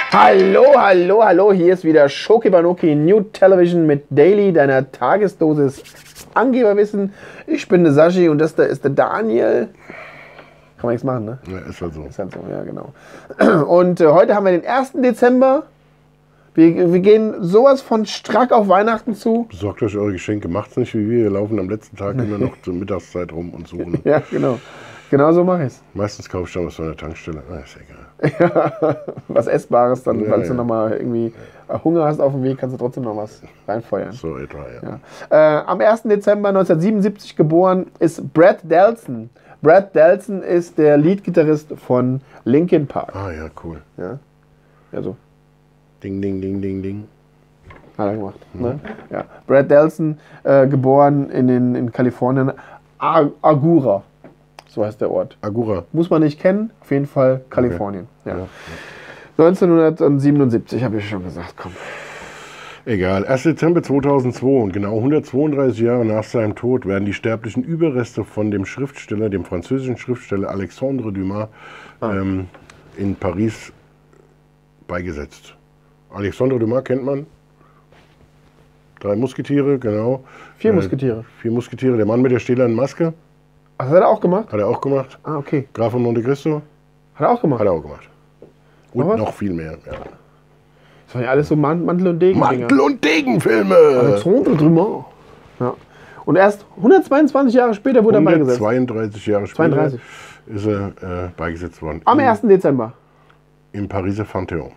Hallo, hallo, hallo, hier ist wieder Shoki Banoki New Television mit Daily, deiner Tagesdosis Angeberwissen. Ich bin der Sashi und das da ist der Daniel. Kann man nichts machen, ne? Ja, ist halt so. Ist halt so, ja, genau. Und heute haben wir den 1. Dezember. Wir gehen sowas von strack auf Weihnachten zu. Besorgt euch eure Geschenke, macht's nicht wie wir laufen am letzten Tag immer noch zur Mittagszeit rum und suchen. Ja, genau. Genau so mache ich es. Meistens kaufe ich dann was von der Tankstelle. Ist egal. Ja, was Essbares, dann, Ja, falls du ja. nochmal irgendwie Hunger hast auf dem Weg, kannst du trotzdem noch was reinfeuern. So etwa, ja. Ja. Am 1. Dezember 1977 geboren ist Brad Delson. Brad Delson ist der Leadgitarrist von Linkin Park. Ah ja, cool. Ja, also Ding, ding, ding, ding, ding. hat er gemacht. Ne? Ja. Brad Delson, geboren in Kalifornien, Agoura, so heißt der Ort. Agura. Muss man nicht kennen, auf jeden Fall Kalifornien. Ja. Ja. 1977 habe ich schon gesagt, komm. Egal. 1. Dezember 2002 und genau 132 Jahre nach seinem Tod werden die sterblichen Überreste von dem Schriftsteller, dem französischen Schriftsteller Alexandre Dumas, in Paris beigesetzt. Alexandre Dumas kennt man. 3 Musketiere, genau. 4 Musketiere. 4 Musketiere. Der Mann mit der stählernen Maske. Ach, das hat er auch gemacht? Hat er auch gemacht. Ah, okay. Graf von Monte Cristo. Hat er auch gemacht? Hat er auch gemacht. Und Noch was? noch viel mehr. Ja. Das waren ja alles so Mantel- und Degen-Dinger. Mantel- und Degenfilme! Alexandre Dumas. Ja. Und erst 122 Jahre später wurde er beigesetzt. 132 Jahre später 32. ist er beigesetzt worden. Am 1. Dezember. Im Pariser Panthéon.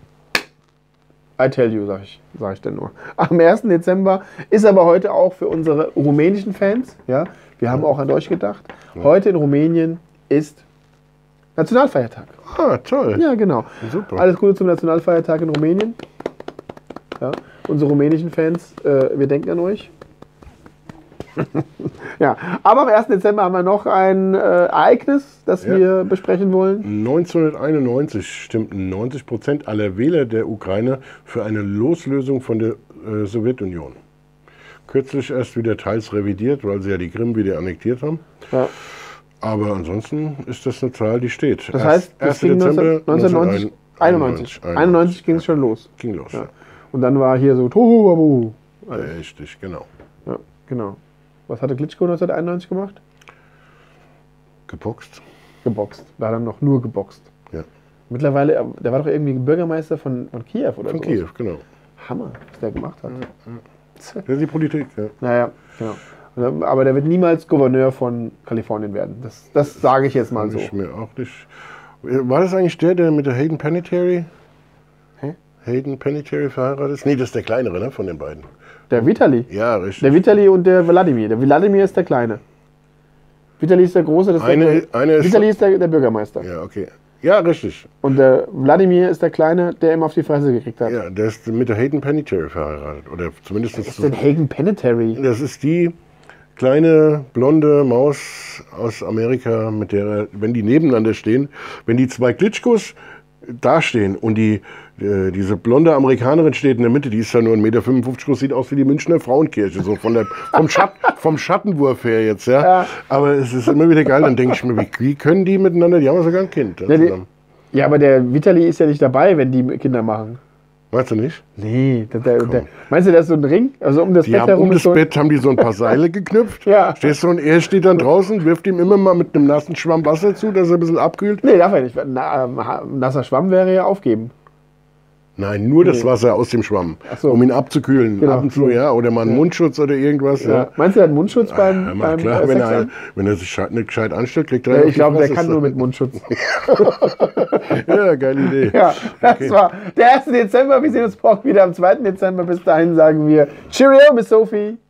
I tell you, sag ich dann nur. Am 1. Dezember ist aber heute auch für unsere rumänischen Fans, ja, wir haben auch an euch gedacht, heute in Rumänien ist Nationalfeiertag. Ah, toll. Ja, genau. Super. Alles Gute zum Nationalfeiertag in Rumänien. Ja, unsere rumänischen Fans, wir denken an euch. Ja, aber am 1. Dezember haben wir noch ein Ereignis, das wir besprechen wollen. 1991 stimmten 90% aller Wähler der Ukraine für eine Loslösung von der Sowjetunion. Kürzlich erst wieder teils revidiert, weil sie ja die Krim wieder annektiert haben. Ja. Aber ansonsten ist das eine Zahl, die steht. Das heißt, das ging 1991 ging es schon los. Ging los. Ja. Und dann war hier so Tohu Wabohu. Richtig, genau. Ja, genau. Was hatte Klitschko 1991 gemacht? Geboxt. Geboxt. Da hat er noch nur geboxt. Ja. Mittlerweile, der war doch irgendwie Bürgermeister von Kiew oder so. Von Kiew, genau. Hammer, was der gemacht hat. Das ist die Politik, ja. Naja, genau. Aber der wird niemals Gouverneur von Kalifornien werden. Das sage ich jetzt mal so. Ich mir auch nicht. War das eigentlich der mit der Hayden Panettiere? Hä? Hayden Panettiere verheiratet ist? Nee, das ist der kleinere, ne, von den beiden. Der Vitali. Ja, richtig. Der Vitali und der Wladimir. Der Wladimir ist der Kleine. Vitali ist der Große. Das ist Vitali ist der Bürgermeister. Ja, okay. Ja, richtig. Und der Wladimir ist der Kleine, der immer auf die Fresse gekriegt hat. Ja, der ist mit der Hayden Panettiere verheiratet. Oder zumindest Was ist denn Hayden Panettiere? Das ist die kleine blonde Maus aus Amerika, mit der, wenn die nebeneinander stehen, wenn die 2 Klitschkos dastehen und diese blonde Amerikanerin steht in der Mitte, die ist ja nur 1,55 Meter groß, sieht aus wie die Münchner Frauenkirche, so vom Schattenwurf her jetzt, ja. Ja. Aber es ist immer wieder geil, dann denke ich mir, wie können die miteinander, die haben ja sogar ein Kind. Ja, aber der Vitali ist ja nicht dabei, wenn die Kinder machen. Weißt du nicht? Nee, meinst du, das ist so ein Ring? Also um das Die Bett haben herum um das ist so ein- Bett haben die so ein paar Seile geknüpft. Ja. Stehst du und er steht dann draußen, wirft ihm immer mal mit einem nassen Schwamm Wasser zu, dass er ein bisschen abkühlt. Nee, darf er nicht. Nasser Schwamm wäre ja aufgeben. Nein, nur das Wasser aus dem Schwamm, Ach so. um ihn abzukühlen. Genau. Ab und zu, ja. Oder mal einen Mundschutz oder irgendwas. Ja. Meinst du, der hat einen Mundschutz beim Ja, klar, Sex an? wenn er sich nicht gescheit anstellt, kriegt er Ja, auf ich die glaube, der Fresse. kann nur mit Mundschutz. Ja, geile Idee. Ja, das Okay. war der 1. Dezember. Wir sehen uns morgen wieder am 2. Dezember. Bis dahin sagen wir Cheerio, Miss Sophie.